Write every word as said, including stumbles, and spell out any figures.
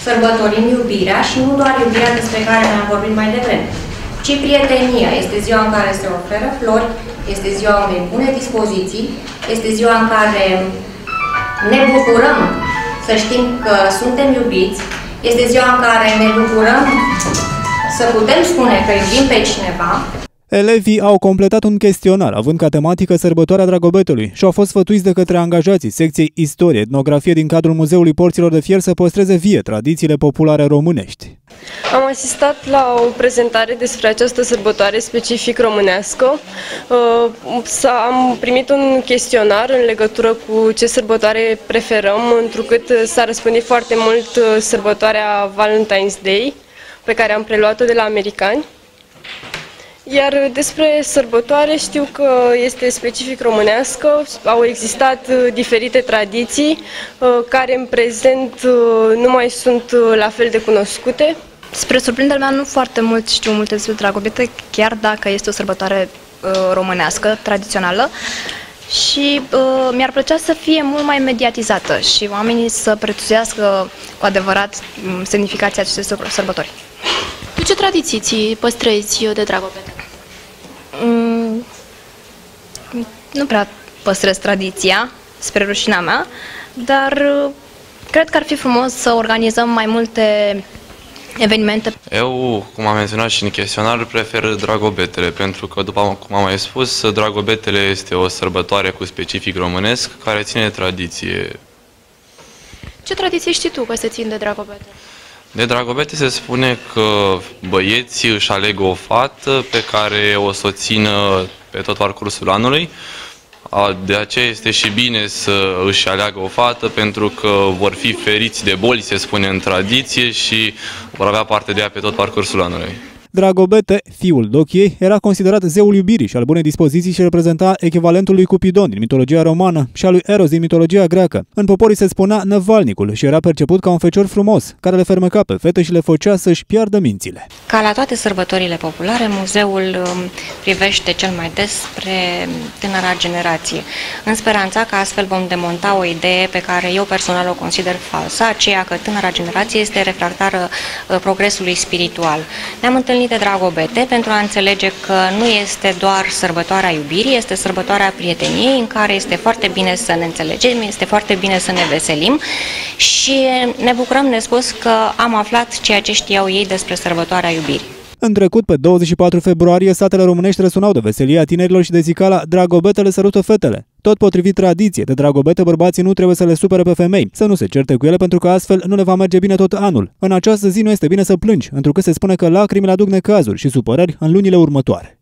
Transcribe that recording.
sărbătorim iubirea și nu doar iubirea despre care ne-am vorbit mai devreme, ci prietenia. Este ziua în care se oferă flori, este ziua unei bune dispoziții, este ziua în care ne bucurăm să știm că suntem iubiți, este ziua în care ne bucurăm să putem spune că iubim pe cineva. Elevii au completat un chestionar având ca tematică sărbătoarea Dragobetelui și au fost sfătuiți de către angajații secției Istorie, Etnografie din cadrul Muzeului Porților de Fier să păstreze vie tradițiile populare românești. Am asistat la o prezentare despre această sărbătoare specific românească. Am primit un chestionar în legătură cu ce sărbătoare preferăm, întrucât s-a răspândit foarte mult sărbătoarea Valentine's Day, pe care am preluat-o de la americani. Iar despre sărbătoare știu că este specific românească, au existat diferite tradiții care în prezent nu mai sunt la fel de cunoscute. Spre surprinderea mea, nu foarte mult știu multe despre Dragobete, chiar dacă este o sărbătoare românească, tradițională, și uh, mi-ar plăcea să fie mult mai mediatizată și oamenii să prețuiască cu adevărat semnificația acestei sărbători. Tu ce tradiții ți păstrezi de Dragobete? Mm, nu prea păstrez tradiția, spre rușinea mea, dar uh, cred că ar fi frumos să organizăm mai multe evenimente. Eu, cum am menționat și în chestionar, prefer Dragobetele, pentru că, după cum am mai spus, Dragobetele este o sărbătoare cu specific românesc, care ține tradiție. Ce tradiție știi tu că se țin de Dragobete? De Dragobete se spune că băieții își aleg o fată pe care o să o țină pe tot parcursul anului. De aceea este și bine să își aleagă o fată, pentru că vor fi feriți de boli, se spune în tradiție, și vor avea parte de ea pe tot parcursul anului. Dragobete, fiul Dochiei, era considerat zeul iubirii și al bunei dispoziții și reprezenta echivalentul lui Cupidon din mitologia romană și al lui Eros din mitologia greacă. În poporii se spunea năvalnicul și era perceput ca un fecior frumos, care le fermeca pe fete și le făcea să-și piardă mințile. Ca la toate sărbătorile populare, muzeul privește cel mai des spre tânăra generație, în speranța că astfel vom demonta o idee pe care eu personal o consider falsă, aceea că tânăra generație este refractară progresului spiritual. Ne-am întâlnit de Dragobete pentru a înțelege că nu este doar sărbătoarea iubirii, este sărbătoarea prieteniei, în care este foarte bine să ne înțelegem, este foarte bine să ne veselim și ne bucurăm nespus că am aflat ceea ce știau ei despre sărbătoarea iubirii. În trecut, pe douăzeci și patru februarie, satele românești răsunau de veselia tinerilor și de zicala Dragobetele sărută fetele. Tot potrivit tradiției, de Dragobete bărbații nu trebuie să le supere pe femei, să nu se certe cu ele, pentru că astfel nu le va merge bine tot anul. În această zi nu este bine să plângi, întrucât se spune că lacrimile aduc necazuri și supărări în lunile următoare.